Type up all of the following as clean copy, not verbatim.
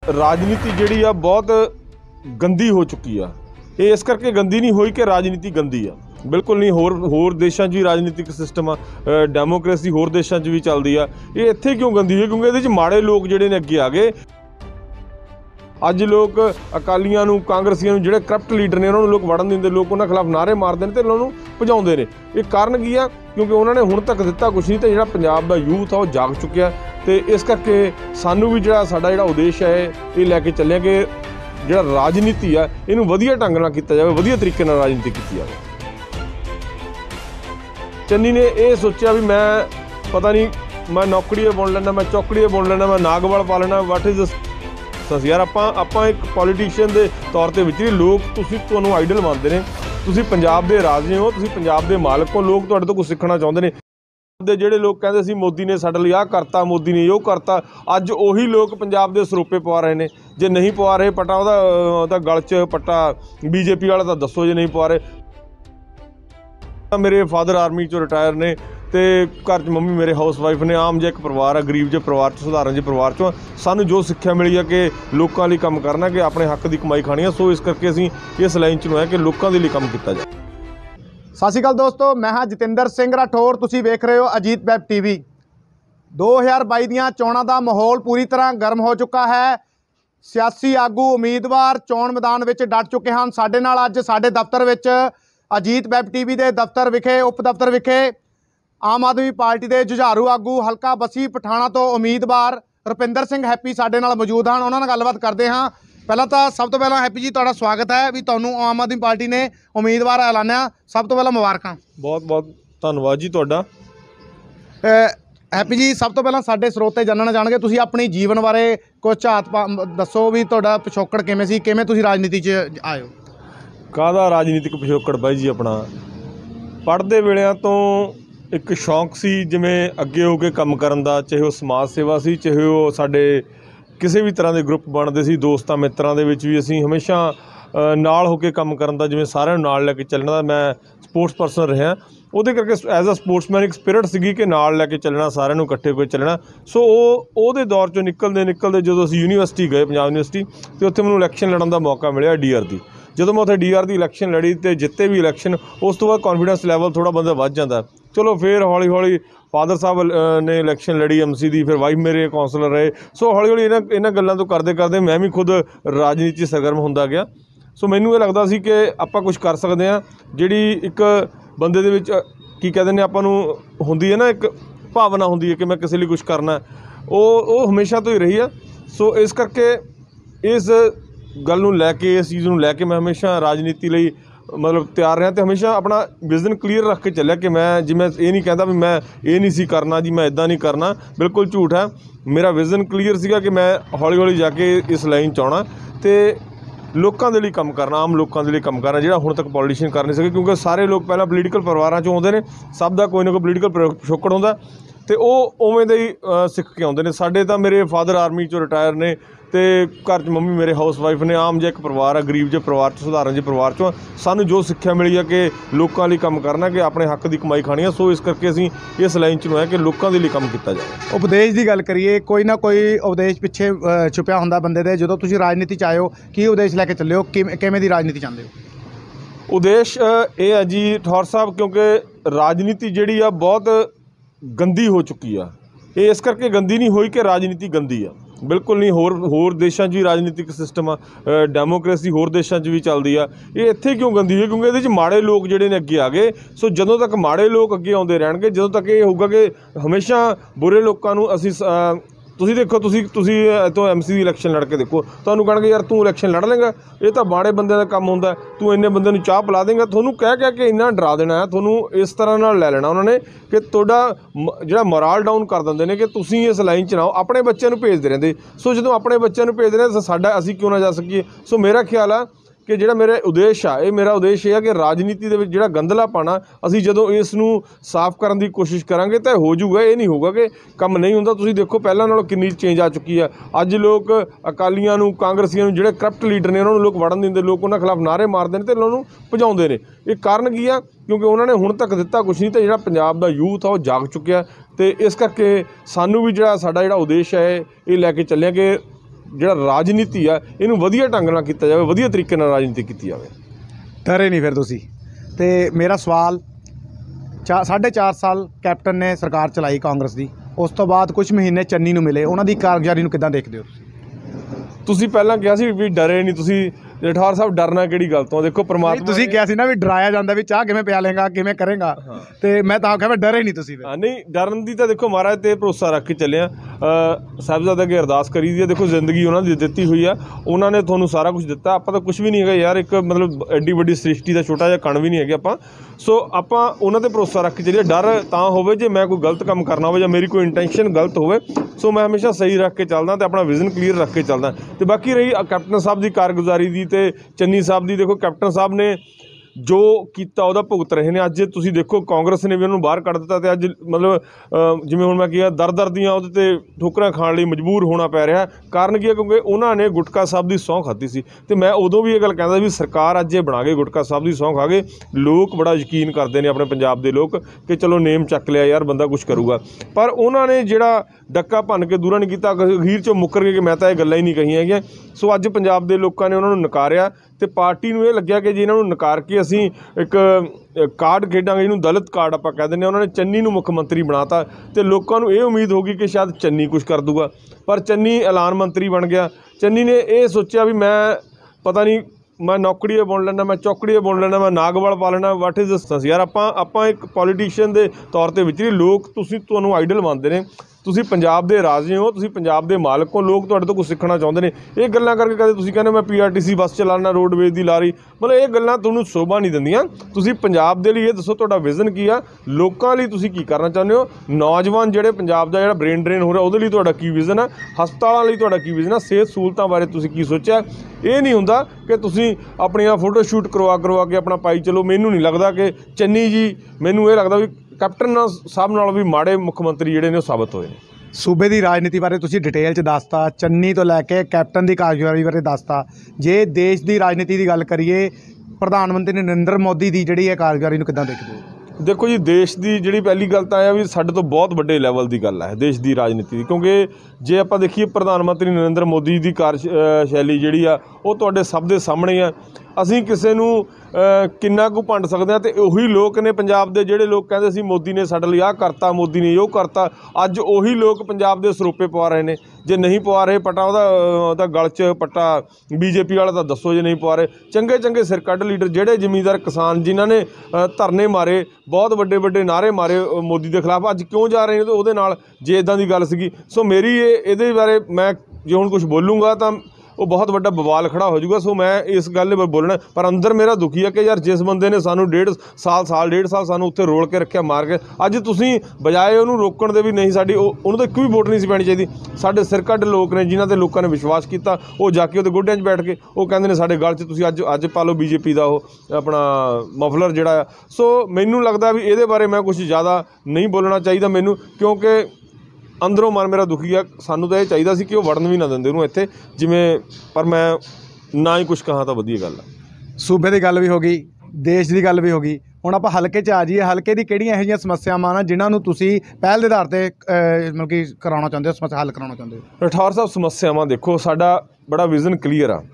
राजनीति जिहड़ी आ बहुत गंदी हो चुकी आ। ये इस करके गंदी नहीं हुई कि राजनीति गंदी आ, बिल्कुल नहीं। होर देशों भी राजनीतिक सिस्टम आ, डेमोक्रेसी होर देशों भी चलती आ। ये इत्थे क्यों गंदी हुई? क्योंकि ये माड़े लोग जिहड़े ने अगे आ गए। अज लोग अकालियां नूं कांग्रसियां नूं जिहड़े करप्ट लीडर ने उन्होंने लोग वड़न दिंदे, लोग उन्होंने खिलाफ नारे मारते हैं तो उन्होंने भजाउंदे ने। ये कारण की आ? क्योंकि उन्होंने हुण तक दिता कुछ नहीं, तो जिहड़ा पंजाब दा यूथ आ वो जाग चुकिया। तो इस करके सानू भी जिहड़ा साडा जिहड़ा उद्देश है ये लैके चले कि जिहड़ा राजनीति आ इहनूं वधिया ढंग नाल कीता जावे, वधिया तरीके नाल राजनीति कीती जावे। चन्नी ने यह सोचा भी मैं पता नहीं मैं नौकड़ीए बुन लैना, मैं चौकड़ीए बुन लैना, मैं नागवाल पा लैना। वट इज़ दिस यार? आपां एक पॉलीटिशियन के तौर पर विच लोग तुहानूं आइडल मानते हैं, तुसीं पंजाब दे राजे हो, तुसीं पंजाब दे मालक हो, लोग तुहाडे तों कुछ सीखना चाहुंदे ने। ਜਿਹੜੇ लोग कहते सी मोदी ने साडे लई आह करता, मोदी ने ਉਹ करता, अज ਉਹੀ लोग पंजाब ਦੇ ਸਰੋਪੇ ਪਵਾ ਰਹੇ ਨੇ। ਜੇ नहीं ਪਵਾ ਰਹੇ ਪਟਾ ਉਹਦਾ ਗਲ 'ਚ ਪੱਟਾ बीजेपी वाला ਤਾਂ ਦੱਸੋ ਜੇ नहीं ਪਵਾ ਰਹੇ। मेरे फादर आर्मी 'ਚੋਂ रिटायर ने तो घर च मम्मी मेरे हाउस वाइफ ने। आम जिहा एक परिवार है, गरीब जिहे परिवार 'ਚ, सधारण जिहे परिवार 'ਚੋਂ सानू जो सिक्ख्या मिली है कि लोगों लिए काम करना, कि अपने हक की कमाई खानी है। सो इस करके असीं इस लाइन 'ਚ ਨੂੰ है कि लोगों के लिए काम किया जाए। सत श्री अकाल दोस्तों, मैं हाँ जतिंदर सिंह राठौर, तुसीं वेख रहे हो अजीत वैब टीवी। 2022 ਦੀਆਂ ਚੋਣਾਂ ਦਾ माहौल पूरी तरह गर्म हो चुका है। सियासी आगू उम्मीदवार चोण मैदान में डट चुके हैं। साडे नाल अज साडे दफ्तर विच अजीत वैब टीवी के दफ्तर विखे उप दफ्तर विखे आम आदमी पार्टी के जुझारू आगू हलका बसी पठाणा तो उम्मीदवार रुपिंदर सिंह हैप्पी साडे नाल मौजूद हैं। उन्होंने गलबात करते हैं। पहला तो सब तो पहला हैप्पी जी तुहाडा स्वागत है भी तुहानूं आम आदमी पार्टी ने उम्मीदवार ऐलानिया। सब तो पहला मुबारकां। बहुत बहुत धन्यवाद जी तुहाडा। हैप्पी जी सब तो पहला साडे स्रोते जानना चाहणगे, तुसीं अपनी जीवन बारे कुछ झात दसो भी तुहाडा पिछोकड़ किवें सी, किवें तुसीं राजनीति च आए हो? काहदा राजनीतिक पिछोकड़ बाई जी? अपना पढ़दे वेलिਆਂ तो एक शौक सी जिवें अगे हो के काम करन दा, चाहे वो समाज सेवा सी, चाहे वो साडे किसी भी तरह के ग्रुप बनते सी, दोस्तां मित्रां दे विच भी असीं हमेशा नाल हो के काम करन दा, जिवें सारिਆਂ ਨੂੰ नाल लैके चलना। मैं स्पोर्ट्स परसन रहा, ਉਹਦੇ करके एज अ स्पोर्ट्समैन एक स्पिरिट सीगी कि नाल लैके चलना, सारिਆਂ ਨੂੰ इकट्ठे होकर चलना। सो ਉਹਦੇ दौर चों निकलते जो असीं यूनीवर्सिटी गए, पंजाब यूनीवर्सिटी, तो उत्थे मैनूं इलैक्शन लड़न का मौका मिलिया डीआर की। ਜਦੋਂ मैं उत्थे डीआर की इलैक्शन लड़ी तो जिते भी इलैक्शन, उस तो बाद कॉन्फिडेंस लैवल थोड़ा बंदा वध जाता। चलो फिर हौली हौली फादर साहब ने इलैक्शन लड़ी एमसी की, फिर वाइफ मेरे कौंसलर रहे। सो हौली हौली इन्हां गल्लां तो करते करते मैं भी खुद राजनीति सरगर्म होंदा गया। सो मैनूं ये लगता सी कि आपां कुछ कर सकते हैं। जिहड़ी एक बंदे दे विच की कहते हैं आपां नूं हुंदी है ना, एक भावना हुंदी है कि मैं किसी लिए कुछ करना, वो हमेशा तो ही रही है। सो इस करके इस गल नूं लैके, इस चीज़ नूं लैके मैं हमेशा राजनीति लई मतलब तैयार रहा। तो हमेशा अपना विजन क्लीयर रख के चलिया कि मैं जी मैं ये नहीं कहता भी मैं ये नहीं सी करना जी, मैं इदां नहीं करना, बिल्कुल झूठ है। मेरा विजन क्लीयर सीगा कि मैं हौली हौली जाके इस लाइन च आउणा ते लोगों के लिए काम करना, आम लोगों के लिए काम करना, जिहड़ा हुण तक पॉलिटिशियन कर नहीं सके। क्योंकि सारे लोग पहला पोलीटिकल परिवारां चों आउंदे ने, सब दा कोई ना कोई पोलीटिकल पिछोकड़ हुंदा ते ओह उवें दे ही सिੱਖ के आउंदे ने। साडे तां मेरे फादर आर्मी 'चों रिटायर ने तो घर च मम्मी मेरे हाउस वाइफ ने। आम जिहा एक परिवार है, गरीब जिहे परिवार 'ਚ, सधारण जिहे परिवार 'ਚੋਂ सानू जो सिक्ख्या मिली है कि लोगों लिए काम करना, कि अपने हक की कमाई खानी है। सो इस करके असीं इस लाइन 'ਚ ਨੂੰ है कि लोगों के लिए काम किया जाए। उपदेश की गल करिए, कोई ना कोई उपदेश पिछे छुपिया हुंदा बंदे दे। जदों तुसीं राजनीति च आए हो, की उपदेश लैके चले हो, किवें दी राजनीति चाहुंदे हो? उद्देश ये है जी ठौर साहब, क्योंकि राजनीति जिहड़ी आ बहुत गंदी हो चुकी है। ये इस करके गंदी नहीं हुई कि राजनीति गंदी है, बिल्कुल नहीं। होर देशों भी राजनीतिक सिस्टम आ, डेमोक्रेसी होर देशों भी चलती आ। ये इत्थे क्यों गंदी हुई? क्योंकि ये माड़े लोग जिहड़े ने अगे आ गए। सो जदों तक माड़े लोग अगे आउंदे रहणगे, जदों तक ये होगा कि हमेशा बुरे लोगों नूं असीं तुसीं देखो, तुसीं इतों एमसी की इलैक्शन लड़ के देखो, तुहानूं कहणगे यार तूं इलैक्शन लड़ लेंगा, ये तो माड़े बंदे का काम हुंदा, तूं इन्ने बंदे नूं चाह पिला देंगा। तुहानूं कह के इन्ना डरा देना है, तुहानूं इस तरह नाल लै लेना उन्होंने कि तुहाडा जिहड़ा मोराल डाउन कर दिंदे ने कि तुसीं इस लाइन च ना आओ। अपने बच्चों नूं भेजदे रहिंदे। सो जदों अपने बच्चों नूं भेजदे ने साडा असीं क्यों ना जा सकीए? सो मेरा ख्याल है कि जिहड़ा मेरा उद्देश आ, ये मेरा उद्देश ये है कि राजनीति दे विच जिहड़ा गंदला पाना, असीं जदों इस नूं साफ करन दी कोशिश करांगे तो हो जाऊगा। ये नहीं होगा कि काम नहीं हुंदा। तुसीं देखो पहलां नालों किन्नी चेंज आ चुकी है। अज लोग अकालियां नूं कांग्रसियां नूं जिहड़े करप्ट लीडर ने उन्होंने लोग वड़न दिंदे, लोग उन्हां खिलाफ नारे मारदे ने ते उन्होंने भजाउंदे ने। ये कारण की आ? क्योंकि उन्होंने हुण तक दिता कुछ नहीं, तो जिहड़ा पंजाब दा यूथ आ वो जाग चुकिया। तो इस करके सानू भी जिहड़ा साडा जिहड़ा उद्देश है ये लैके चले कि ਜਿਹੜਾ ਰਾਜਨੀਤੀ ਆ ਇਹਨੂੰ ਵਧੀਆ ਢੰਗ ਨਾਲ ਕੀਤਾ ਜਾਵੇ, ਵਧੀਆ ਤਰੀਕੇ ਨਾਲ ਰਾਜਨੀਤੀ ਕੀਤੀ ਜਾਵੇ। ਡਰੇ ਨਹੀਂ ਫਿਰ ਤੁਸੀਂ? ਤੇ ਮੇਰਾ ਸਵਾਲ 4.5 ਸਾਲ ਕੈਪਟਨ ਨੇ ਸਰਕਾਰ ਚਲਾਈ ਕਾਂਗਰਸ ਦੀ, ਉਸ ਤੋਂ ਬਾਅਦ ਕੁਝ ਮਹੀਨੇ ਚੰਨੀ ਨੂੰ ਮਿਲੇ, ਉਹਨਾਂ ਦੀ ਕਾਰਗੁਜ਼ਾਰੀ ਨੂੰ ਕਿੱਦਾਂ ਦੇਖਦੇ ਹੋ ਤੁਸੀਂ? ਪਹਿਲਾਂ ਕਿਹਾ ਸੀ ਵੀ ਡਰੇ ਨਹੀਂ ਤੁਸੀਂ, ਰਾਠੌਰ ਸਾਹਿਬ ਡਰਨਾ ਕਿਹੜੀ ਗੱਲ ਤੋਂ? ਦੇਖੋ ਪਰਮਾਤਮਾ ਤੁਸੀਂ ਕਿਹਾ ਸੀ ਨਾ ਵੀ ਡਰਾਇਆ ਜਾਂਦਾ ਵੀ ਚਾਹ ਕਿਵੇਂ ਪਿਆ ਲੇਗਾ, ਕਿਵੇਂ ਕਰੇਗਾ, ਤੇ ਮੈਂ ਤਾਂ ਕਿਹਾ ਡਰੇ ਨਹੀਂ ਤੁਸੀਂ? ਨਹੀਂ, ਡਰਨ ਦੀ ਤਾਂ ਦੇਖੋ ਮਹਾਰਾਜ ਤੇ ਭਰੋਸਾ ਰੱਖ ਕੇ ਚੱਲੇ ਆ। ਸਾਹਿਬਜ਼ਾਦੇ ਅੱਗੇ ਅਰਦਾਸ ਕਰੀ ਦੀ ਆ, ਦੇਖੋ ਜ਼ਿੰਦਗੀ ਉਹਨਾਂ ਦੀ ਦਿੱਤੀ ਹੋਈ ਆ, ਉਹਨਾਂ ਨੇ ਤੁਹਾਨੂੰ ਸਾਰਾ ਕੁਝ ਦਿੱਤਾ, ਆਪਾਂ ਤਾਂ ਕੁਝ ਵੀ ਨਹੀਂ ਹੈਗਾ ਯਾਰ, ਇੱਕ ਮਤਲਬ ਐਡੀ ਵੱਡੀ ਸ੍ਰਿਸ਼ਟੀ ਦਾ ਛੋਟਾ ਜਿਹਾ ਕਣ ਵੀ ਨਹੀਂ ਹੈਗੇ ਆਪਾਂ। ਸੋ ਆਪਾਂ ਉਹਨਾਂ ਤੇ ਭਰੋਸਾ ਰੱਖ ਕੇ ਚੱਲੀਏ। ਡਰ ਤਾਂ ਹੋਵੇ ਜੇ ਮੈਂ ਕੋਈ ਗਲਤ ਕੰਮ ਕਰਨਾ ਹੋਵੇ ਜਾਂ ਮੇਰੀ ਕੋਈ ਇੰਟੈਂਸ਼ਨ ਗਲਤ ਹੋਵੇ, ਸੋ ਮੈਂ ਹਮੇਸ਼ਾ ਸਹੀ ਰੱਖ ਕੇ ਚੱਲਦਾ ਤੇ ਆਪਣਾ ਵਿਜ਼ਨ ਕਲੀਅਰ ਰੱਖ ਕੇ ਚੱਲਦਾ। ਤੇ ਬਾਕੀ ਰਹੀ ਕੈਪਟਨ ਸਾਹਿਬ ਦੀ ਕਾਰਗੁਜ਼ਾਰੀ ਦੀ ਤੇ ਚੰਨੀ ਸਾਹਿਬ ਦੀ, ਦੇਖੋ ਕੈਪਟਨ ਸਾਹਿਬ ਨੇ ਜੋ ਕੀਤਾ ਉਹਦਾ ਭੁਗਤ ਰਹੇ ਨੇ। ਅੱਜ ਤੁਸੀਂ ਦੇਖੋ ਕਾਂਗਰਸ ਨੇ ਵੀ ਉਹਨੂੰ ਬਾਹਰ ਕੱਢ ਦਿੱਤਾ, ਅਤੇ ਅੱਜ ਮਤਲਬ ਜਿਵੇਂ ਹੁਣ ਮੈਂ ਕਿਹਾ ਦਰ ਦੀਆਂ ਉਹਦੇ 'ਤੇ ਠੋਕਰਾਂ ਖਾਣ ਲਈ ਮਜਬੂਰ ਹੋਣਾ ਪੈ ਰਿਹਾ। ਕਾਰਨ ਕੀ ਹੈ? ਕਿਉਂਕਿ ਉਹਨਾਂ ਨੇ ਗੁਟਕਾ ਸਾਹਿਬ ਦੀ ਸਹੁੰ ਖਾਧੀ ਸੀ, ਅਤੇ ਮੈਂ ਉਦੋਂ ਵੀ ਇਹ ਗੱਲ ਕਹਿੰਦਾ ਵੀ ਸਰਕਾਰ ਅੱਜ ਇਹ ਬਣਾ ਕੇ ਗੁਟਕਾ ਸਾਹਿਬ ਦੀ ਸਹੁੰ ਖਾ ਗਏ। ਲੋਕ ਬੜਾ ਯਕੀਨ ਕਰਦੇ ਨੇ ਆਪਣੇ ਪੰਜਾਬ ਦੇ ਲੋਕ ਕਿ ਚਲੋ ਨੇਮ ਚੱਕ ਲਿਆ ਯਾਰ, ਬੰਦਾ ਕੁਛ ਕਰੂਗਾ, ਪਰ ਉਹਨਾਂ ਨੇ ਜਿਹੜਾ ਡੱਕਾ ਭੰਨ ਕੇ ਦੂਰਾ ਨਹੀਂ ਕੀਤਾ, ਅਖੀਰ 'ਚੋਂ ਮੁੱਕਰ ਗਏ ਕਿ ਮੈਂ ਤਾਂ ਇਹ ਗੱਲਾਂ ਹੀ ਨਹੀਂ ਕਹੀਆਂ ਹੈਗੀਆਂ। ਸੋ ਅੱਜ ਪੰਜਾਬ ਦੇ ਲੋਕਾਂ ਨੇ ਉਹਨਾਂ ਨੂੰ ਨਕਾਰਿਆ, ਅਤੇ ਪਾਰਟੀ ਨੂੰ ਇਹ ਲੱਗਿਆ ਕਿ ਜੇ ਇਹਨਾਂ ਨੂੰ ਨਕਾਰ ਕੇ ਅਸੀਂ ਇੱਕ ਕਾਰਡ ਖੇਡਾਂਗੇ, ਇਹਨੂੰ ਦਲਿਤ ਕਾਰਡ ਆਪਾਂ ਕਹਿ ਦਿੰਦੇ ਹਾਂ। ਉਹਨਾਂ ਨੇ ਚੰਨੀ ਨੂੰ ਮੁੱਖ ਮੰਤਰੀ ਬਣਾਤਾ, ਅਤੇ ਲੋਕਾਂ ਨੂੰ ਇਹ ਉਮੀਦ ਹੋ ਗਈ ਕਿ ਸ਼ਾਇਦ ਚੰਨੀ ਕੁਛ ਕਰ ਦੂਗਾ, ਪਰ ਚੰਨੀ ਐਲਾਨ ਮੰਤਰੀ ਬਣ ਗਿਆ। ਚੰਨੀ ਨੇ ਇਹ ਸੋਚਿਆ ਵੀ ਮੈਂ ਪਤਾ ਨਹੀਂ, ਮੈਂ ਨੌਕੜੀਏ ਬੁਣ ਲੈਣਾ, ਮੈਂ ਚੌਕੜੀਏ ਬੁਣ ਲੈਣਾ, ਮੈਂ ਨਾਗਵਾਲ ਪਾ ਲੈਣਾ, ਵਾਟ ਇਜ਼ ਦਿਸ ਯਾਰ। ਆਪਾਂ ਇੱਕ ਪੋਲੀਟੀਸ਼ੀਅਨ ਦੇ ਤੌਰ 'ਤੇ ਵਿਚਰੀ, ਲੋਕ ਤੁਹਾਨੂੰ ਆਈਡਲ ਮੰਨਦੇ ਨੇ, ਤੁਸੀਂ ਪੰਜਾਬ ਦੇ ਰਾਜੇ ਹੋ, ਤੁਸੀਂ ਪੰਜਾਬ ਦੇ ਮਾਲਕ ਹੋ, ਲੋਕ ਤੁਹਾਡੇ ਤੋਂ ਕੁਛ ਸਿੱਖਣਾ ਚਾਹੁੰਦੇ ਨੇ। ਇਹ ਗੱਲਾਂ ਕਰਕੇ ਕਦੇ ਤੁਸੀਂ ਕਹਿੰਦੇ ਮੈਂ PRTC ਬੱਸ ਚਲਾਉਣਾ, ਰੋਡਵੇਜ਼ ਦੀ ਲਾਰੀ, ਮਤਲਬ ਇਹ ਗੱਲਾਂ ਤੁਹਾਨੂੰ ਸ਼ੋਭਾ ਨਹੀਂ ਦਿੰਦੀਆਂ। ਤੁਸੀਂ ਪੰਜਾਬ ਦੇ ਲਈ ਇਹ ਦੱਸੋ ਤੁਹਾਡਾ ਵਿਜ਼ਨ ਕੀ ਆ, ਲੋਕਾਂ ਲਈ ਤੁਸੀਂ ਕੀ ਕਰਨਾ ਚਾਹੁੰਦੇ ਹੋ, ਨੌਜਵਾਨ ਜਿਹੜੇ ਪੰਜਾਬ ਦਾ ਜਿਹੜਾ ਬ੍ਰੇਨ ਡਰੇਨ ਹੋ ਰਿਹਾ ਉਹਦੇ ਲਈ ਤੁਹਾਡਾ ਕੀ ਵਿਜ਼ਨ ਹੈ, ਹਸਪਤਾਲਾਂ ਲਈ ਤੁਹਾਡਾ ਕੀ ਵਿਜ਼ਨ ਹੈ, ਸਿਹਤ ਸਹੂਲਤਾਂ ਬਾਰੇ ਤੁਸੀਂ ਕੀ ਸੋਚਿਆ। ਇਹ ਨਹੀਂ ਹੁੰਦਾ ਕਿ ਤੁਸੀਂ ਆਪਣੀਆਂ ਫੋਟੋ ਸ਼ੂਟ ਕਰਵਾ ਕੇ ਆਪਣਾ ਪਾਈ ਚਲੋ। ਮੈਨੂੰ ਨਹੀਂ ਲੱਗਦਾ ਕਿ ਚੰਨੀ ਜੀ, ਮੈਨੂੰ ਇਹ ਲੱਗਦਾ ਵੀ ਕੈਪਟਨ ਸਾਹਿਬ ਨਾਲੋਂ ਵੀ ਮਾੜੇ ਮੁੱਖ ਮੰਤਰੀ ਜਿਹੜੇ ਨੇ ਉਹ ਸਾਬਤ ਹੋਏ ਨੇ। ਸੂਬੇ ਦੀ ਰਾਜਨੀਤੀ ਬਾਰੇ ਤੁਸੀਂ ਡਿਟੇਲ 'ਚ ਦੱਸਤਾ, ਚੰਨੀ ਤੋਂ ਲੈ ਕੇ ਕੈਪਟਨ ਦੀ ਕਾਰਗੁਜ਼ਾਰੀ ਬਾਰੇ ਦੱਸਤਾ। ਜੇ ਦੇਸ਼ ਦੀ ਰਾਜਨੀਤੀ ਦੀ ਗੱਲ ਕਰੀਏ, ਪ੍ਰਧਾਨ ਮੰਤਰੀ ਨਰਿੰਦਰ ਮੋਦੀ ਦੀ ਜਿਹੜੀ ਹੈ ਕਾਰਗੁਜ਼ਾਰੀ ਨੂੰ ਕਿੱਦਾਂ ਦੇਖਦੇ ਹੋ? ਦੇਖੋ ਜੀ, ਦੇਸ਼ ਦੀ ਜਿਹੜੀ ਪਹਿਲੀ ਗੱਲ ਤਾਂ ਇਹ ਵੀ ਸਾਡੇ ਤੋਂ ਬਹੁਤ ਵੱਡੇ ਲੈਵਲ ਦੀ ਗੱਲ ਹੈ ਦੇਸ਼ ਦੀ ਰਾਜਨੀਤੀ ਦੀ, ਕਿਉਂਕਿ ਜੇ ਆਪਾਂ ਦੇਖੀਏ ਪ੍ਰਧਾਨ ਮੰਤਰੀ ਨਰਿੰਦਰ ਮੋਦੀ ਦੀ ਕਾਰਜਸ਼ੈਲੀ ਜਿਹੜੀ ਆ ਉਹ ਤੁਹਾਡੇ ਸਭ ਦੇ ਸਾਹਮਣੇ ਆ। ਅਸੀਂ ਕਿਸੇ ਨੂੰ ਕਿੰਨਾ ਕੁ ਭੰਡ ਸਕਦੇ ਹਾਂ, ਅਤੇ ਉਹੀ ਲੋਕ ਨੇ ਪੰਜਾਬ ਦੇ ਜਿਹੜੇ ਲੋਕ ਕਹਿੰਦੇ ਸੀ ਮੋਦੀ ਨੇ ਸਾਡੇ ਲਈ ਆਹ ਕਰਤਾ, ਮੋਦੀ ਨੇ ਉਹ ਕਰਤਾ, ਅੱਜ ਉਹੀ ਲੋਕ ਪੰਜਾਬ ਦੇ ਸਰੋਪੇ ਪਵਾ ਰਹੇ ਨੇ। ਜੇ ਨਹੀਂ ਪਵਾ ਰਹੇ ਪਟਾ ਉਹਦਾ ਗਲ 'ਚ ਪੱਟਾ BJP ਵਾਲਾ ਤਾਂ ਦੱਸੋ ਜੇ ਨਹੀਂ ਪਵਾ ਰਹੇ। ਚੰਗੇ ਚੰਗੇ ਸਿਰਕੱਢ ਲੀਡਰ ਜਿਹੜੇ ਜ਼ਿਮੀਂਦਾਰ ਕਿਸਾਨ ਜਿਨ੍ਹਾਂ ਨੇ ਧਰਨੇ ਮਾਰੇ, ਬਹੁਤ ਵੱਡੇ ਨਾਅਰੇ ਮਾਰੇ ਮੋਦੀ ਦੇ ਖਿਲਾਫ, ਅੱਜ ਕਿਉਂ ਜਾ ਰਹੇ ਨੇ ਉਹਦੇ ਨਾਲ, ਜੇ ਇੱਦਾਂ ਦੀ ਗੱਲ ਸੀਗੀ। ਸੋ ਮੇਰੀ ਇਹਦੇ ਬਾਰੇ ਮੈਂ ਜੇ ਹੁਣ ਕੁਛ ਬੋਲੂੰਗਾ ਤਾਂ ਉਹ ਬਹੁਤ ਵੱਡਾ ਬਵਾਲ ਖੜਾ ਹੋ ਜਾਊਗਾ। ਸੋ ਮੈਂ ਇਸ ਗੱਲ ਬੋਲਣਾ, ਪਰ ਅੰਦਰ ਮੇਰਾ ਦੁਖੀ ਹੈ ਕਿ ਯਾਰ ਜਿਸ ਬੰਦੇ ਨੇ ਸਾਨੂੰ ਡੇਢ ਸਾਲ ਸਾਨੂੰ ਉੱਥੇ ਰੋਲ ਕੇ ਰੱਖਿਆ, ਮਾਰ ਕੇ, ਅੱਜ ਤੁਸੀਂ ਬਜਾਏ ਉਹਨੂੰ ਰੋਕਣ ਦੇ ਵੀ ਨਹੀਂ, ਸਾਡੀ ਉਹਨੂੰ ਤਾਂ ਇੱਕ ਵੀ ਵੋਟ ਨਹੀਂ ਸੀ ਪੈਣੀ ਚਾਹੀਦੀ। ਸਾਡੇ ਸਿਰਕੱਢ ਲੋਕ ਨੇ ਜਿਨ੍ਹਾਂ 'ਤੇ ਲੋਕਾਂ ਨੇ ਵਿਸ਼ਵਾਸ ਕੀਤਾ, ਉਹ ਜਾ ਕੇ ਉਹਦੇ ਗੋਡਿਆਂ 'ਚ ਬੈਠ ਕੇ ਉਹ ਕਹਿੰਦੇ ਨੇ ਸਾਡੇ ਗਲ 'ਚ ਤੁਸੀਂ ਅੱਜ ਪਾ ਲਓ BJP ਦਾ ਉਹ ਆਪਣਾ ਮਫਲਰ ਜਿਹੜਾ ਆ। ਸੋ ਮੈਨੂੰ ਲੱਗਦਾ ਵੀ ਇਹਦੇ ਬਾਰੇ ਮੈਂ ਕੁਛ ਜ਼ਿਆਦਾ ਨਹੀਂ ਬੋਲਣਾ ਚਾਹੀਦਾ ਮੈਨੂੰ, ਕਿਉਂਕਿ ਅੰਦਰੋਂ ਮਨ ਮੇਰਾ ਦੁਖੀ ਆ। ਸਾਨੂੰ ਤਾਂ ਇਹ ਚਾਹੀਦਾ ਸੀ ਕਿ ਉਹ ਵੜਨ ਵੀ ਨਾ ਦਿੰਦੇ ਉਹਨੂੰ ਇੱਥੇ, ਜਿਵੇਂ, ਪਰ ਮੈਂ ਨਾ ਹੀ ਕੁਛ ਕਹਾਂ ਤਾਂ ਵਧੀਆ ਗੱਲ ਆ। ਸੂਬੇ ਦੀ ਗੱਲ ਵੀ ਹੋ ਗਈ, ਦੇਸ਼ ਦੀ ਗੱਲ ਵੀ ਹੋ ਗਈ, ਹੁਣ ਆਪਾਂ ਹਲਕੇ 'ਚ ਆ ਜਾਈਏ। ਹਲਕੇ ਦੀ ਕਿਹੜੀਆਂ ਇਹੋ ਜਿਹੀਆਂ ਸਮੱਸਿਆਵਾਂ ਨੇ ਜਿਨ੍ਹਾਂ ਨੂੰ ਤੁਸੀਂ ਪਹਿਲ ਦੇ ਆਧਾਰ 'ਤੇ ਮਤਲਬ ਕਿ ਕਰਾਉਣਾ ਚਾਹੁੰਦੇ ਹੋ, ਸਮੱਸਿਆ ਹੱਲ ਕਰਾਉਣਾ ਚਾਹੁੰਦੇ ਹੋ? ਰਾਠੌਰ ਸਾਹਿਬ, ਸਮੱਸਿਆਵਾਂ ਦੇਖੋ, ਸਾਡਾ ਬੜਾ ਵਿਜ਼ਨ ਕਲੀਅਰ ਆ।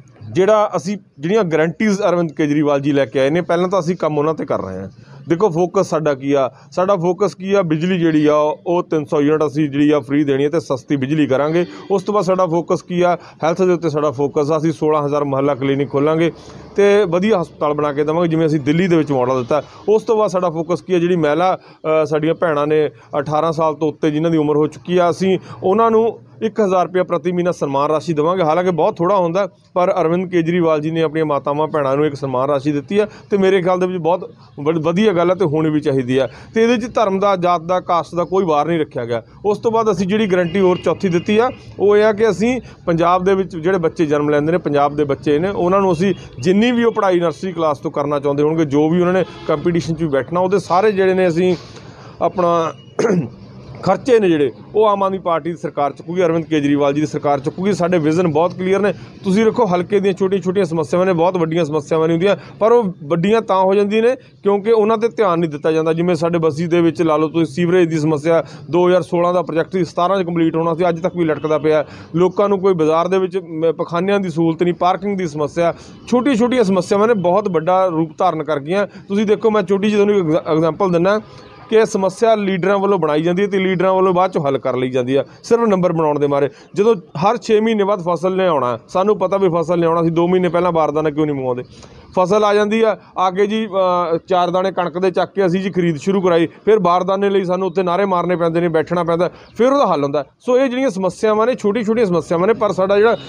ਜਿਹੜੀਆਂ ਗਰੰਟੀਜ਼ ਅਰਵਿੰਦ ਕੇਜਰੀਵਾਲ ਜੀ ਲੈ ਕੇ ਆਏ ਨੇ, ਪਹਿਲਾਂ ਤਾਂ ਅਸੀਂ ਕੰਮ ਉਹਨਾਂ 'ਤੇ ਕਰ ਰਹੇ ਹਾਂ। ਦੇਖੋ ਫੋਕਸ ਸਾਡਾ ਕੀ ਆ, ਸਾਡਾ ਫੋਕਸ ਕੀ ਆ, ਬਿਜਲੀ ਜਿਹੜੀ ਆ ਉਹ 300 ਯੂਨਿਟ ਅਸੀਂ ਜਿਹੜੀ ਆ ਫ੍ਰੀ ਦੇਣੀ ਹੈ ਅਤੇ ਸਸਤੀ ਬਿਜਲੀ ਕਰਾਂਗੇ। ਉਸ ਤੋਂ ਬਾਅਦ ਸਾਡਾ ਫੋਕਸ ਕੀ ਆ, ਹੈਲਥ ਦੇ ਉੱਤੇ ਸਾਡਾ ਫੋਕਸ ਆ। ਅਸੀਂ 16,000 ਮੁਹੱਲਾ ਕਲੀਨਿਕ ਖੋਲਾਂਗੇ ਅਤੇ ਵਧੀਆ ਹਸਪਤਾਲ ਬਣਾ ਕੇ ਦੇਵਾਂਗੇ, ਜਿਵੇਂ ਅਸੀਂ ਦਿੱਲੀ ਦੇ ਵਿੱਚ ਮਾਡਲ ਦਿੱਤਾ। ਉਸ ਤੋਂ ਬਾਅਦ ਸਾਡਾ ਫੋਕਸ ਕੀ ਆ, ਜਿਹੜੀ ਮਹਿਲਾ ਸਾਡੀਆਂ ਭੈਣਾਂ ਨੇ 18 ਸਾਲ ਤੋਂ ਉੱਤੇ ਜਿਨ੍ਹਾਂ ਦੀ ਉਮਰ ਹੋ ਚੁੱਕੀ ਆ, ਅਸੀਂ ਉਹਨਾਂ ਨੂੰ 1000 ਰੁਪਇਆ ਪ੍ਰਤੀ ਮਹੀਨਾ ਸਨਮਾਨ ਰਾਸ਼ੀ ਦੇਵਾਂਗੇ। ਹਾਲਾਂਕਿ ਬਹੁਤ ਥੋੜ੍ਹਾ ਹੁੰਦਾ, ਪਰ ਅਰਵਿੰਦ ਕੇਜਰੀਵਾਲ ਜੀ ਨੇ ਆਪਣੀਆਂ ਮਾਤਾਵਾਂ ਭੈਣਾਂ ਨੂੰ ਇੱਕ ਸਨਮਾਨ ਰਾਸ਼ੀ ਦਿੱਤੀ ਆ, ਅਤੇ ਮੇਰੇ ਖਿਆਲ ਦੇ ਵਿੱਚ ਬਹੁਤ ਵਧੀਆ ਗੱਲ ਹੈ ਅਤੇ ਹੋਣੀ ਵੀ ਚਾਹੀਦੀ ਆ। ਅਤੇ ਇਹਦੇ 'ਚ ਧਰਮ ਦਾ, ਜਾਤ ਦਾ, ਕਾਸਟ ਦਾ ਕੋਈ ਵਾਰ ਨਹੀਂ ਰੱਖਿਆ ਗਿਆ। ਉਸ ਤੋਂ ਬਾਅਦ ਅਸੀਂ ਜਿਹੜੀ ਗਰੰਟੀ ਹੋਰ ਚੌਥੀ ਦਿੱਤੀ ਆ, ਉਹ ਇਹ ਆ ਕਿ ਅਸੀਂ ਪੰਜਾਬ ਦੇ ਵਿੱਚ ਜਿਹੜੇ ਬੱਚੇ ਜਨਮ ਲੈਂਦੇ ਨੇ, ਪੰਜਾਬ ਦੇ ਬੱਚੇ ਨੇ, ਉਹਨਾਂ ਨੂੰ ਅਸੀਂ ਜਿੰਨੀ ਵੀ ਉਹ ਪੜ੍ਹਾਈ ਨਰਸਰੀ ਕਲਾਸ ਤੋਂ ਕਰਨਾ ਚਾਹੁੰਦੇ ਹੋਣਗੇ, ਜੋ ਵੀ ਉਹਨਾਂ ਨੇ ਕੰਪੀਟੀਸ਼ਨ 'ਚ ਵੀ ਬੈਠਣਾ, ਉਹਦੇ ਸਾਰੇ ਜਿਹੜੇ ਨੇ ਅਸੀਂ ਆਪਣਾ ਖਰਚੇ ਨੇ ਜਿਹੜੇ ਉਹ ਆਮ ਆਦਮੀ ਪਾਰਟੀ ਦੀ ਸਰਕਾਰ ਚੁੱਕੂਗੀ, ਅਰਵਿੰਦ ਕੇਜਰੀਵਾਲ ਜੀ ਦੀ ਸਰਕਾਰ ਚੁੱਕੂਗੀ। ਸਾਡੇ ਵਿਜ਼ਨ ਬਹੁਤ ਕਲੀਅਰ ਨੇ। ਤੁਸੀਂ ਦੇਖੋ ਹਲਕੇ ਦੀਆਂ ਛੋਟੀਆਂ ਸਮੱਸਿਆਵਾਂ ਨੇ, ਬਹੁਤ ਵੱਡੀਆਂ ਸਮੱਸਿਆਵਾਂ ਨਹੀਂ ਹੁੰਦੀਆਂ, ਪਰ ਉਹ ਵੱਡੀਆਂ ਤਾਂ ਹੋ ਜਾਂਦੀਆਂ ਨੇ ਕਿਉਂਕਿ ਉਹਨਾਂ 'ਤੇ ਧਿਆਨ ਨਹੀਂ ਦਿੱਤਾ ਜਾਂਦਾ। ਜਿਵੇਂ ਸਾਡੇ ਬਸੀ ਦੇ ਵਿੱਚ ਲਾ ਲਓ ਤੁਸੀਂ, ਸੀਵਰੇਜ ਦੀ ਸਮੱਸਿਆ 2016 ਦਾ ਪ੍ਰੋਜੈਕਟ ਸੀ, 17 'ਚ ਕੰਪਲੀਟ ਹੋਣਾ ਸੀ, ਅੱਜ ਤੱਕ ਵੀ ਲਟਕਦਾ ਪਿਆ। ਲੋਕਾਂ ਨੂੰ ਕੋਈ ਬਾਜ਼ਾਰ ਦੇ ਵਿੱਚ ਪਖਾਨਿਆਂ ਦੀ ਸਹੂਲਤ ਨਹੀਂ, ਪਾਰਕਿੰਗ ਦੀ ਸਮੱਸਿਆ, ਛੋਟੀਆਂ ਸਮੱਸਿਆਵਾਂ ਨੇ ਬਹੁਤ ਵੱਡਾ ਰੂਪ ਧਾਰਨ ਕਰ ਗਈਆਂ। ਤੁਸੀਂ ਦੇਖੋ, ਮੈਂ ਛੋਟੀ ਜਿਹੀ ਤੁਹਾਨੂੰ ਐਗਜ਼ਾਮਪਲ ਦਿੰਦਾ ਕਿ ਇਹ ਸਮੱਸਿਆ ਲੀਡਰਾਂ ਵੱਲੋਂ ਬਣਾਈ ਜਾਂਦੀ ਹੈ ਅਤੇ ਲੀਡਰਾਂ ਵੱਲੋਂ ਬਾਅਦ 'ਚੋਂ ਹੱਲ ਕਰ ਲਈ ਜਾਂਦੀ ਆ, ਸਿਰਫ ਨੰਬਰ ਬਣਾਉਣ ਦੇ ਮਾਰੇ। ਜਦੋਂ ਹਰ 6 ਮਹੀਨੇ ਬਾਅਦ ਫਸਲ ਲਿਆਉਣਾ, ਸਾਨੂੰ ਪਤਾ ਵੀ ਫਸਲ ਲਿਆਉਣਾ ਸੀ, 2 ਮਹੀਨੇ ਪਹਿਲਾਂ ਬਾਰਦਾਨਾ ਕਿਉਂ ਨਹੀਂ ਮੰਗਵਾਉਂਦੇ। ਫਸਲ ਆ ਜਾਂਦੀ ਆ ਕੇ ਜੀ 4 ਦਾਣੇ ਕਣਕ ਦੇ ਚੱਕ ਕੇ ਅਸੀਂ ਜੀ ਖਰੀਦ ਸ਼ੁਰੂ ਕਰਾਈ, ਫਿਰ ਬਾਰਦਾਨੇ ਲਈ ਸਾਨੂੰ ਉੱਥੇ ਨਾਅਰੇ ਮਾਰਨੇ ਪੈਂਦੇ ਨੇ, ਬੈਠਣਾ ਪੈਂਦਾ, ਫਿਰ ਉਹਦਾ ਹੱਲ ਹੁੰਦਾ। ਸੋ ਇਹ ਜਿਹੜੀਆਂ ਸਮੱਸਿਆਵਾਂ ਨੇ, ਛੋਟੀਆਂ ਸਮੱਸਿਆਵਾਂ ਨੇ, ਪਰ ਸਾਡਾ ਜਿਹੜਾ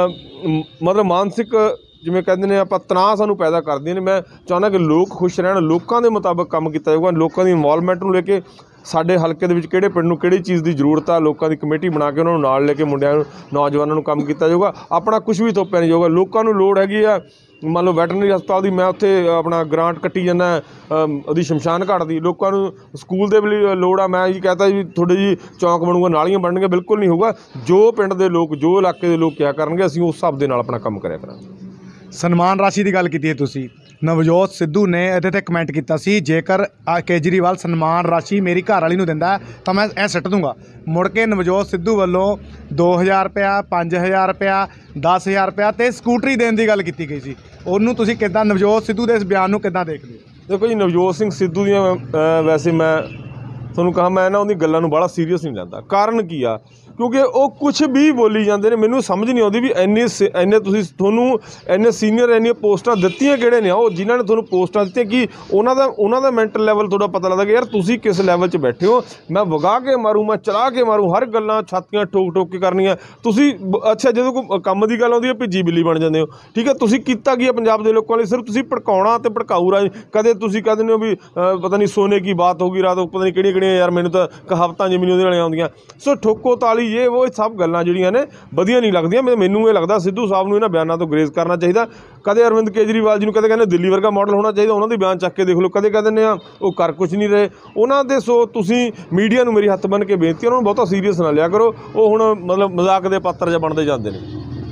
ਮਤਲਬ ਮਾਨਸਿਕ ਜਿਵੇਂ ਕਹਿੰਦੇ ਨੇ ਆਪਾਂ ਤਣਾਅ ਸਾਨੂੰ ਪੈਦਾ ਕਰਦੀਆਂ ਨੇ। ਮੈਂ ਚਾਹੁੰਦਾ ਕਿ ਲੋਕ ਖੁਸ਼ ਰਹਿਣ, ਲੋਕਾਂ ਦੇ ਮੁਤਾਬਕ ਕੰਮ ਕੀਤਾ ਜਾਊਗਾ। ਲੋਕਾਂ ਦੀ ਇਨਵੋਲਵਮੈਂਟ ਨੂੰ ਲੈ ਕੇ ਸਾਡੇ ਹਲਕੇ ਦੇ ਵਿੱਚ ਕਿਹੜੇ ਪਿੰਡ ਨੂੰ ਕਿਹੜੀ ਚੀਜ਼ ਦੀ ਜ਼ਰੂਰਤ ਆ, ਲੋਕਾਂ ਦੀ ਕਮੇਟੀ ਬਣਾ ਕੇ ਉਹਨਾਂ ਨੂੰ ਨਾਲ ਲੈ ਕੇ ਮੁੰਡਿਆਂ ਨੂੰ, ਨੌਜਵਾਨਾਂ ਨੂੰ ਕੰਮ ਕੀਤਾ ਜਾਊਗਾ। ਆਪਣਾ ਕੁਝ ਵੀ ਥੋਪਿਆ ਨਹੀਂ ਜਾਊਗਾ। ਲੋਕਾਂ ਨੂੰ ਲੋੜ ਹੈਗੀ ਆ, ਮੰਨ ਲਓ ਵੈਟਰਨਰੀ ਹਸਪਤਾਲ ਦੀ, ਮੈਂ ਉੱਥੇ ਆਪਣਾ ਗ੍ਰਾਂਟ ਕੱਟੀ ਜਾਂਦਾ ਉਹਦੀ ਸ਼ਮਸ਼ਾਨ ਘਾਟ ਦੀ। ਲੋਕਾਂ ਨੂੰ ਸਕੂਲ ਦੇ ਵੀ ਲੋੜ ਆ, ਮੈਂ ਜੀ ਕਹਤਾ ਜੀ ਤੁਹਾਡੇ ਜੀ ਚੌਂਕ ਬਣੂਗਾ, ਨਾਲੀਆਂ ਬਣਨਗੀਆਂ, ਬਿਲਕੁਲ ਨਹੀਂ ਹੋਊਗਾ। ਜੋ ਪਿੰਡ ਦੇ ਲੋਕ, ਜੋ ਇਲਾਕੇ ਦੇ ਲੋਕ ਕਿਹਾ ਕਰਨਗੇ, ਅਸੀਂ ਉਸ ਹਿਸਾਬ ਦੇ ਨਾਲ ਆਪਣਾ ਕੰਮ ਕਰਿਆ ਕਰਾਂਗੇ। ਸਨਮਾਨ ਰਾਸ਼ੀ ਦੀ ਗੱਲ ਕੀਤੀ ਹੈ ਤੁਸੀਂ। ਨਵਜੋਤ ਸਿੱਧੂ ਨੇ ਇਹਦੇ 'ਤੇ ਕਮੈਂਟ ਕੀਤਾ ਸੀ, ਜੇਕਰ ਕੇਜਰੀਵਾਲ ਸਨਮਾਨ ਰਾਸ਼ੀ ਮੇਰੀ ਘਰ ਵਾਲੀ ਨੂੰ ਦਿੰਦਾ ਤਾਂ ਮੈਂ ਇਹ ਸਿੱਟ ਦੂੰਗਾ। ਮੁੜ ਕੇ ਨਵਜੋਤ ਸਿੱਧੂ ਵੱਲੋਂ 2000 ਰੁਪਇਆ, 5000 ਰੁਪਇਆ, 10000 ਰੁਪਇਆ ਅਤੇ ਸਕੂਟਰੀ ਦੇਣ ਦੀ ਗੱਲ ਕੀਤੀ ਗਈ ਸੀ। ਉਹਨੂੰ ਤੁਸੀਂ ਕਿੱਦਾਂ, ਨਵਜੋਤ ਸਿੱਧੂ ਦੇ ਇਸ ਬਿਆਨ ਨੂੰ ਕਿੱਦਾਂ ਦੇਖਦੇ ਹੋ? ਦੇਖੋ ਜੀ, ਨਵਜੋਤ ਸਿੰਘ ਸਿੱਧੂ ਦੀਆਂ ਵੈਸੇ ਮੈਂ ਤੁਹਾਨੂੰ ਕਹਾਂ, ਮੈਂ ਨਾ ਉਹਦੀ ਗੱਲਾਂ ਨੂੰ ਬੜਾ ਸੀਰੀਅਸ ਨਹੀਂ ਲੈਂਦਾ। ਕਾਰਨ ਕੀ ਆ, ਕਿਉਂਕਿ ਉਹ ਕੁਛ ਵੀ ਬੋਲੀ ਜਾਂਦੇ ਨੇ, ਮੈਨੂੰ ਸਮਝ ਨਹੀਂ ਆਉਂਦੀ ਵੀ ਇੰਨੇ ਤੁਸੀਂ ਤੁਹਾਨੂੰ ਇੰਨੇ ਸੀਨੀਅਰ ਇੰਨੀਆਂ ਪੋਸਟਾਂ ਦਿੱਤੀਆਂ ਕਿਹੜੇ ਨੇ? ਉਹ ਜਿਨ੍ਹਾਂ ਨੇ ਤੁਹਾਨੂੰ ਪੋਸਟਾਂ ਦਿੱਤੀਆਂ, ਕਿ ਉਹਨਾਂ ਦਾ ਮੈਂਟਲ ਲੈਵਲ ਤੁਹਾਡਾ ਪਤਾ ਲੱਗਦਾ ਕਿ ਯਾਰ ਤੁਸੀਂ ਕਿਸ ਲੈਵਲ 'ਚ ਬੈਠੇ ਹੋ। ਮੈਂ ਵਗਾ ਕੇ ਮਾਰੂ, ਮੈਂ ਚਲਾ ਕੇ ਮਾਰੂ, ਹਰ ਗੱਲਾਂ ਛਾਤੀਆਂ ਠੋਕ ਕੇ ਕਰਨੀਆਂ ਤੁਸੀਂ। ਅੱਛਾ, ਜਦੋਂ ਕੋਈ ਕੰਮ ਦੀ ਗੱਲ ਆਉਂਦੀ ਹੈ, ਭਿੱਜੀ ਬਿੱਲੀ ਬਣ ਜਾਂਦੇ ਹੋ। ਠੀਕ ਹੈ, ਤੁਸੀਂ ਕੀਤਾ ਕੀ ਹੈ ਪੰਜਾਬ ਦੇ ਲੋਕਾਂ ਲਈ? ਸਿਰਫ ਤੁਸੀਂ ਭੜਕਾਉਣਾ ਅਤੇ ਭੜਕਾਊ ਰਾਜ। ਕਦੇ ਤੁਸੀਂ ਕਹਿ ਦਿੰਦੇ ਹੋ ਵੀ ਪਤਾ ਨਹੀਂ ਸੋਨੇ ਕੀ ਬਾਤ ਹੋਗੀ ਰਾਤ, ਪਤਾ ਨਹੀਂ ਕਿਹੜੀਆਂ ਯਾਰ, ਮੈਨੂੰ ਤਾਂ ਕਹਾਵਤਾਂ ਜਿਵੇਂ ਉਹਦੇ ਵਾਲੀਆਂ ਆਉਂਦੀਆਂ। ਸੋ ਠੋਕੋ ਤਾਲੀ ਇਹ ਉਹ ਸਭ ਗੱਲਾਂ ਜਿਹੜੀਆਂ ਨੇ ਵਧੀਆ ਨਹੀਂ ਲੱਗਦੀਆਂ। ਮੈਨੂੰ ਇਹ ਲੱਗਦਾ ਸਿੱਧੂ ਸਾਹਿਬ ਨੂੰ ਇਹਨਾਂ ਬਿਆਨਾਂ ਤੋਂ ਗਰੇਜ਼ ਕਰਨਾ ਚਾਹੀਦਾ। ਕਦੇ ਅਰਵਿੰਦ ਕੇਜਰੀਵਾਲ ਜੀ ਨੂੰ ਕਦੇ ਕਹਿੰਦੇ ਦਿੱਲੀ ਵਰਗਾ ਮਾਡਲ ਹੋਣਾ ਚਾਹੀਦਾ, ਉਹਨਾਂ ਦੇ ਬਿਆਨ ਚੱਕ ਕੇ ਦੇਖ ਲਓ। ਕਦੇ ਕਹਿ ਦਿੰਦੇ ਆ ਉਹ ਕਰ ਕੁਛ ਨਹੀਂ ਰਹੇ ਉਹਨਾਂ ਦੇ। ਸੋ ਤੁਸੀਂ ਮੀਡੀਆ ਨੂੰ ਮੇਰੀ ਹੱਥ ਬੰਨ੍ਹ ਕੇ ਬੇਨਤੀ, ਉਹਨਾਂ ਨੂੰ ਬਹੁਤਾ ਸੀਰੀਅਸ ਨਾ ਲਿਆ ਕਰੋ। ਉਹ ਹੁਣ ਮਤਲਬ ਮਜ਼ਾਕ ਦੇ ਪਾਤਰ ਜਿਹਾ ਬਣਦੇ ਜਾਂਦੇ ਨੇ।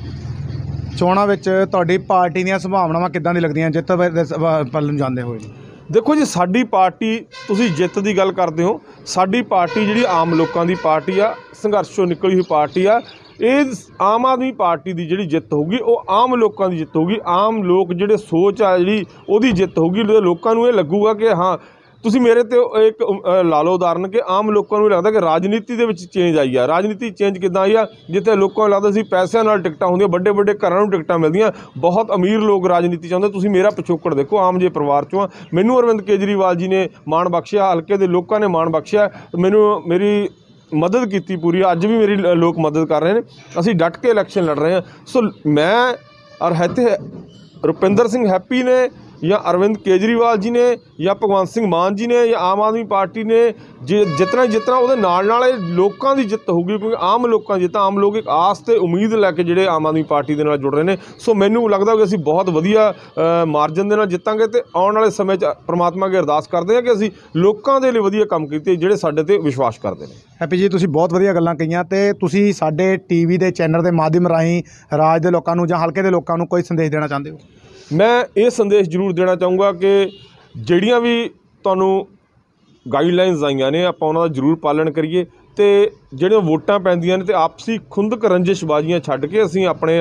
ਚੋਣਾਂ ਵਿੱਚ ਤੁਹਾਡੀ ਪਾਰਟੀ ਦੀਆਂ ਸੰਭਾਵਨਾਵਾਂ ਕਿੱਦਾਂ ਦੀ ਲੱਗਦੀਆਂ ਜਿੱਤ ਵੱਲ ਨੂੰ ਜਾਂਦੇ ਹੋਏ? ਦੇਖੋ ਜੀ, ਸਾਡੀ ਪਾਰਟੀ, ਤੁਸੀਂ ਜਿੱਤ ਦੀ ਗੱਲ ਕਰਦੇ ਹੋ, ਸਾਡੀ ਪਾਰਟੀ ਜਿਹੜੀ ਆਮ ਲੋਕਾਂ ਦੀ ਪਾਰਟੀ ਆ, ਸੰਘਰਸ਼ 'ਚੋਂ ਨਿਕਲੀ ਹੋਈ ਪਾਰਟੀ ਆ। ਇਹ ਆਮ ਆਦਮੀ ਪਾਰਟੀ ਦੀ ਜਿਹੜੀ ਜਿੱਤ ਹੋਊਗੀ ਉਹ ਆਮ ਲੋਕਾਂ ਦੀ ਜਿੱਤ ਹੋਊਗੀ। ਆਮ ਲੋਕ ਜਿਹੜੇ ਸੋਚ ਆ ਜਿਹੜੀ ਉਹਦੀ ਜਿੱਤ ਹੋਊਗੀ। ਲੋਕਾਂ ਨੂੰ ਇਹ ਲੱਗੂਗਾ ਕਿ ਹਾਂ, ਤੁਸੀਂ ਮੇਰੇ 'ਤੇ ਇੱਕ ਲਾ ਲਓ ਉਦਾਹਰਨ ਕਿ ਆਮ ਲੋਕਾਂ ਨੂੰ ਲੱਗਦਾ ਕਿ ਰਾਜਨੀਤੀ ਦੇ ਵਿੱਚ ਚੇਂਜ ਆਈ ਆ। ਰਾਜਨੀਤੀ ਚੇਂਜ ਕਿੱਦਾਂ ਆਈ ਆ? ਜਿੱਥੇ ਲੋਕਾਂ ਨੂੰ ਲੱਗਦਾ ਸੀ ਪੈਸਿਆਂ ਨਾਲ ਟਿਕਟਾਂ ਹੁੰਦੀਆਂ, ਵੱਡੇ ਘਰਾਂ ਨੂੰ ਟਿਕਟਾਂ ਮਿਲਦੀਆਂ, ਬਹੁਤ ਅਮੀਰ ਲੋਕ ਰਾਜਨੀਤੀ 'ਚ ਆਉਂਦੇ। ਤੁਸੀਂ ਮੇਰਾ ਪਿਛੋਕੜ ਦੇਖੋ, ਆਮ ਜਿਹੇ ਪਰਿਵਾਰ 'ਚੋਂ ਆ। ਮੈਨੂੰ ਅਰਵਿੰਦ ਕੇਜਰੀਵਾਲ ਜੀ ਨੇ ਮਾਣ ਬਖਸ਼ਿਆ, ਹਲਕੇ ਦੇ ਲੋਕਾਂ ਨੇ ਮਾਣ ਬਖਸ਼ਿਆ, ਮੇਰੀ ਮਦਦ ਕੀਤੀ ਪੂਰੀ। ਅੱਜ ਵੀ ਮੇਰੀ ਲੋਕ ਮਦਦ ਕਰ ਰਹੇ ਨੇ। ਅਸੀਂ ਡਟ ਕੇ ਇਲੈਕਸ਼ਨ ਲੜ ਰਹੇ ਹਾਂ। ਸੋ ਮੈਂ ਔਰ ਇੱਥੇ ਰੁਪਿੰਦਰ ਸਿੰਘ ਹੈਪੀ ਨੇ ਜਾਂ ਅਰਵਿੰਦ ਕੇਜਰੀਵਾਲ ਜੀ ਨੇ ਜਾਂ ਭਗਵੰਤ ਸਿੰਘ ਮਾਨ ਜੀ ਨੇ ਜਾਂ ਆਮ ਆਦਮੀ ਪਾਰਟੀ ਨੇ ਜਿੱਤਣਾ ਉਹਦੇ ਨਾਲ ਇਹ ਲੋਕਾਂ ਦੀ ਜਿੱਤ ਹੋਊਗੀ। ਕਿਉਂਕਿ ਆਮ ਲੋਕਾਂ ਦੀ ਜਿੱਤ, ਆਮ ਲੋਕ ਇੱਕ ਆਸ ਅਤੇ ਉਮੀਦ ਲੈ ਕੇ ਜਿਹੜੇ ਆਮ ਆਦਮੀ ਪਾਰਟੀ ਦੇ ਨਾਲ ਜੁੜ ਰਹੇ ਨੇ। ਸੋ ਮੈਨੂੰ ਲੱਗਦਾ ਕਿ ਅਸੀਂ ਬਹੁਤ ਵਧੀਆ ਮਾਰਜਨ ਦੇ ਨਾਲ ਜਿੱਤਾਂਗੇ ਅਤੇ ਆਉਣ ਵਾਲੇ ਸਮੇਂ 'ਚ ਪ੍ਰਮਾਤਮਾ ਅੱਗੇ ਅਰਦਾਸ ਕਰਦੇ ਹਾਂ ਕਿ ਅਸੀਂ ਲੋਕਾਂ ਦੇ ਲਈ ਵਧੀਆ ਕੰਮ ਕੀਤੇ, ਜਿਹੜੇ ਸਾਡੇ 'ਤੇ ਵਿਸ਼ਵਾਸ ਕਰਦੇ ਨੇ। ਹੈਪੀ ਜੀ, ਤੁਸੀਂ ਬਹੁਤ ਵਧੀਆ ਗੱਲਾਂ ਕਹੀਆਂ ਅਤੇ ਤੁਸੀਂ ਸਾਡੇ ਟੀਵੀ ਦੇ ਚੈਨਲ ਦੇ ਮਾਧਿਅਮ ਰਾਹੀਂ ਰਾਜ ਦੇ ਲੋਕਾਂ ਨੂੰ ਜਾਂ ਹਲਕੇ ਦੇ ਲੋਕਾਂ ਨੂੰ ਕੋਈ ਸੰਦੇਸ਼ ਦੇਣਾ ਚਾਹੁੰਦੇ ਹੋ? ਮੈਂ ਇਹ ਸੰਦੇਸ਼ ਜ਼ਰੂਰ ਦੇਣਾ ਚਾਹੂੰਗਾ ਕਿ ਜਿਹੜੀਆਂ ਵੀ ਤੁਹਾਨੂੰ ਗਾਈਡਲਾਈਨਸ ਆਈਆਂ ਨੇ, ਆਪਾਂ ਉਹਨਾਂ ਦਾ ਜ਼ਰੂਰ ਪਾਲਣ ਕਰੀਏ ਅਤੇ ਜਿਹੜੀਆਂ ਵੋਟਾਂ ਪੈਂਦੀਆਂ ਨੇ ਅਤੇ ਆਪਸੀ ਖੁੰਦਕ ਰੰਜਿਸ਼ਬਾਜ਼ੀਆਂ ਛੱਡ ਕੇ ਅਸੀਂ ਆਪਣੇ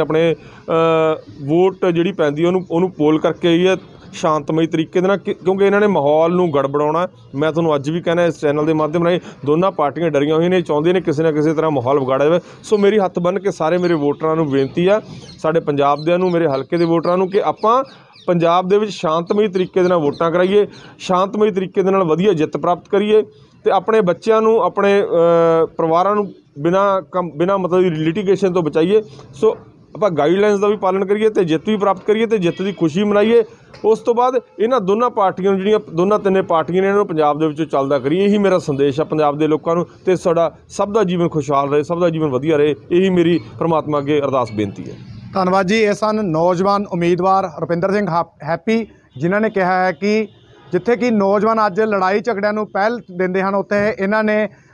ਵੋਟ ਜਿਹੜੀ ਪੈਂਦੀ ਉਹਨੂੰ ਪੋਲ ਕਰਕੇ ਆਈਏ ਸ਼ਾਂਤਮਈ ਤਰੀਕੇ ਦੇ ਨਾਲ। ਕਿਉਂਕਿ ਇਹਨਾਂ ਨੇ ਮਾਹੌਲ ਨੂੰ ਗੜਬੜਾਉਣਾ। ਮੈਂ ਤੁਹਾਨੂੰ ਅੱਜ ਵੀ ਕਹਿਣਾ, ਇਸ ਚੈਨਲ ਦੇ ਮਾਧਿਅਮ ਰਾਹੀਂ ਦੋਨਾਂ ਪਾਰਟੀਆਂ ਡਰੀਆਂ ਹੋਈਆਂ ਨੇ, ਚਾਹੁੰਦੀਆਂ ਨੇ ਕਿਸੇ ਨਾ ਕਿਸੇ ਤਰ੍ਹਾਂ ਮਾਹੌਲ ਵਿਗਾੜਿਆ ਜਾਵੇ। ਸੋ ਮੇਰੀ ਹੱਥ ਬੰਨ੍ਹ ਕੇ ਸਾਰੇ ਮੇਰੇ ਵੋਟਰਾਂ ਨੂੰ ਬੇਨਤੀ ਆ, ਸਾਡੇ ਪੰਜਾਬ ਦਿਆਂ ਨੂੰ, ਮੇਰੇ ਹਲਕੇ ਦੇ ਵੋਟਰਾਂ ਨੂੰ, ਕਿ ਆਪਾਂ ਪੰਜਾਬ ਦੇ ਵਿੱਚ ਸ਼ਾਂਤਮਈ ਤਰੀਕੇ ਦੇ ਨਾਲ ਵੋਟਾਂ ਕਰਾਈਏ, ਸ਼ਾਂਤਮਈ ਤਰੀਕੇ ਦੇ ਨਾਲ ਵਧੀਆ ਜਿੱਤ ਪ੍ਰਾਪਤ ਕਰੀਏ ਅਤੇ ਆਪਣੇ ਬੱਚਿਆਂ ਨੂੰ, ਆਪਣੇ ਪਰਿਵਾਰਾਂ ਨੂੰ ਬਿਨਾਂ ਮਤਲਬ ਦੀ ਲਿਟੀਗੇਸ਼ਨ ਤੋਂ ਬਚਾਈਏ। ਸੋ ਆਪਾਂ ਗਾਈਡਲਾਈਨਸ ਦਾ ਵੀ ਪਾਲਣ ਕਰੀਏ ਅਤੇ ਜਿੱਤ ਵੀ ਪ੍ਰਾਪਤ ਕਰੀਏ ਅਤੇ ਜਿੱਤ ਦੀ ਖੁਸ਼ੀ ਮਨਾਈਏ। ਉਸ ਤੋਂ ਬਾਅਦ ਇਹਨਾਂ ਦੋਨਾਂ ਪਾਰਟੀਆਂ ਨੂੰ, ਜਿਹੜੀਆਂ ਦੋਨਾਂ ਤਿੰਨੇ ਪਾਰਟੀਆਂ ਨੇ, ਇਹਨਾਂ ਨੂੰ ਪੰਜਾਬ ਦੇ ਵਿੱਚੋਂ ਚੱਲਦਾ ਕਰੀਏ। ਇਹੀ ਮੇਰਾ ਸੰਦੇਸ਼ ਆ ਪੰਜਾਬ ਦੇ ਲੋਕਾਂ ਨੂੰ। ਅਤੇ ਸਾਡਾ ਸਭ ਦਾ ਜੀਵਨ ਖੁਸ਼ਹਾਲ ਰਹੇ, ਸਭ ਦਾ ਜੀਵਨ ਵਧੀਆ ਰਹੇ, ਇਹੀ ਮੇਰੀ ਪਰਮਾਤਮਾ ਅੱਗੇ ਅਰਦਾਸ ਬੇਨਤੀ ਹੈ। ਧੰਨਵਾਦ ਜੀ। ਇਹ ਸਨ ਨੌਜਵਾਨ ਉਮੀਦਵਾਰ ਰੁਪਿੰਦਰ ਸਿੰਘ ਹੈਪੀ, ਜਿਨ੍ਹਾਂ ਨੇ ਕਿਹਾ ਹੈ ਕਿ ਜਿੱਥੇ ਕਿ ਨੌਜਵਾਨ ਅੱਜ ਲੜਾਈ ਝਗੜਿਆਂ ਨੂੰ ਪਹਿਲ ਦਿੰਦੇ ਹਨ, ਉੱਥੇ ਇਹਨਾਂ ਨੇ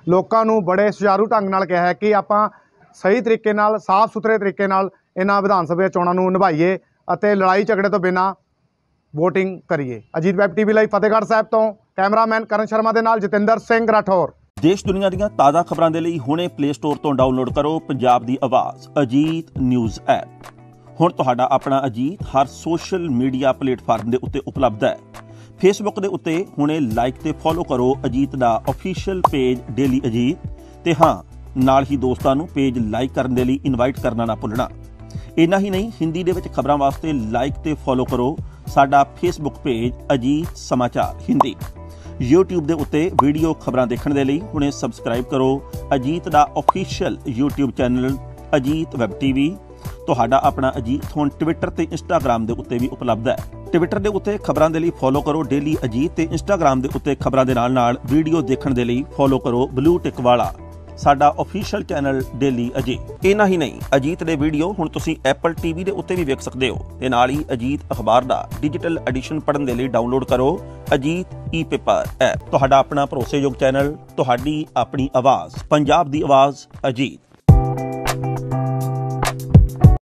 ਲੋਕਾਂ ਨੂੰ ਬੜੇ ਸੁਚਾਰੂ ਢੰਗ ਨਾਲ ਕਿਹਾ ਹੈ ਕਿ ਆਪਾਂ ਸਹੀ ਤਰੀਕੇ ਨਾਲ ਸਾਫ਼ ਸੁਥਰੇ ਤਰੀਕੇ ਨਾਲ ਇਹਨਾਂ ਵਿਧਾਨ ਸਭਾ ਚੋਣਾਂ ਨੂੰ ਨਿਭਾਈਏ ਅਤੇ ਲੜਾਈ ਝਗੜੇ ਤੋਂ ਬਿਨਾਂ ਵੋਟਿੰਗ ਕਰੀਏ। ਅਜੀਤ ਵੈਬ ਟੀਵੀ ਲਈ ਫਤਿਹਗੜ੍ਹ ਸਾਹਿਬ ਤੋਂ ਕੈਮਰਾਮੈਨ ਕਰਨ ਸ਼ਰਮਾ ਦੇ ਨਾਲ ਜਤਿੰਦਰ ਸਿੰਘ ਰਾਠੌਰ। ਦੇਸ਼ ਦੁਨੀਆ ਦੀਆਂ ਤਾਜ਼ਾ ਖਬਰਾਂ ਦੇ ਲਈ ਹੁਣੇ ਪਲੇ ਸਟੋਰ ਤੋਂ ਡਾਊਨਲੋਡ ਕਰੋ ਪੰਜਾਬ ਦੀ ਆਵਾਜ਼ ਅਜੀਤ ਨਿਊਜ਼ ਐਪ। ਹੁਣ ਤੁਹਾਡਾ ਆਪਣਾ ਅਜੀਤ ਹਰ ਸੋਸ਼ਲ ਮੀਡੀਆ ਪਲੇਟਫਾਰਮ ਦੇ ਉੱਤੇ ਉਪਲਬਧ ਹੈ। ਫੇਸਬੁੱਕ ਦੇ ਉੱਤੇ ਹੁਣੇ ਲਾਈਕ ਤੇ ਫੋਲੋ ਕਰੋ ਅਜੀਤ ਦਾ ਅਫੀਸ਼ੀਅਲ ਪੇਜ ਡੇਲੀ ਅਜੀਤ ਤੇ ਹਾਂ ਨਾਲ ਹੀ ਦੋਸਤਾਂ ਨੂੰ ਪੇਜ ਲਾਈਕ ਕਰਨ ਦੇ ਲਈ ਇਨਵਾਈਟ ਕਰਨਾ ਨਾ ਭੁੱਲਣਾ। ਇੰਨਾ ਹੀ ਨਹੀਂ, ਹਿੰਦੀ ਦੇ ਵਿੱਚ ਖਬਰਾਂ ਵਾਸਤੇ ਲਾਈਕ ਤੇ ਫੋਲੋ ਕਰੋ ਸਾਡਾ ਫੇਸਬੁੱਕ ਪੇਜ ਅਜੀਤ ਸਮਾਚਾਰ ਹਿੰਦੀ। YouTube ਦੇ ਉੱਤੇ ਵੀਡੀਓ ਖਬਰਾਂ ਦੇਖਣ ਦੇ ਲਈ ਹੁਣੇ ਸਬਸਕ੍ਰਾਈਬ ਕਰੋ ਅਜੀਤ ਦਾ official YouTube channel Ajit web TV. ਤੁਹਾਡਾ ਆਪਣਾ ਅਜੀਤ ਹੁਣ ਟਵਿੱਟਰ ਤੇ ਇੰਸਟਾਗ੍ਰਾਮ ਦੇ ਉੱਤੇ ਵੀ ਉਪਲਬਧ ਹੈ। ਟਵਿੱਟਰ ਦੇ ਉੱਤੇ ਖਬਰਾਂ ਦੇ ਲਈ ਫੋਲੋ ਕਰੋ ਡੇਲੀ ਅਜੀਤ ਤੇ ਇੰਸਟਾਗ੍ਰਾਮ ਦੇ ਉੱਤੇ ਖਬਰਾਂ ਦੇ ਨਾਲ ਵੀਡੀਓ ਦੇਖਣ ਦੇ ਲਈ ਫੋਲੋ ਕਰੋ ਬਲੂ ਟਿਕ ਵਾਲਾ ਸਾਡਾ ਅਫੀਸ਼ੀਅਲ ਚੈਨਲ ਡੇਲੀ ਅਜੀਤ। ਇੰਨਾ ਹੀ ਨਹੀਂ, ਅਜੀਤ ਦੇ ਵੀਡੀਓ ਹੁਣ ਤੁਸੀਂ ਐਪਲ ਟੀਵੀ ਦੇ ਉੱਤੇ ਵੀ ਵੇਖ ਸਕਦੇ ਹੋ ਤੇ ਨਾਲ ਹੀ ਅਜੀਤ ਅਖਬਾਰ ਦਾ ਡਿਜੀਟਲ ਐਡੀਸ਼ਨ ਪੜ੍ਹਨ ਦੇ ਲਈ ਡਾਊਨਲੋਡ ਕਰੋ ਅਜੀਤ ਈ-ਪੇਪਰ ਐਪ। ਤੁਹਾਡਾ ਆਪਣਾ ਭਰੋਸੇਯੋਗ ਚੈਨਲ, ਤੁਹਾਡੀ ਆਪਣੀ ਆਵਾਜ਼, ਪੰਜਾਬ ਦੀ ਆਵਾਜ਼ ਅਜੀਤ।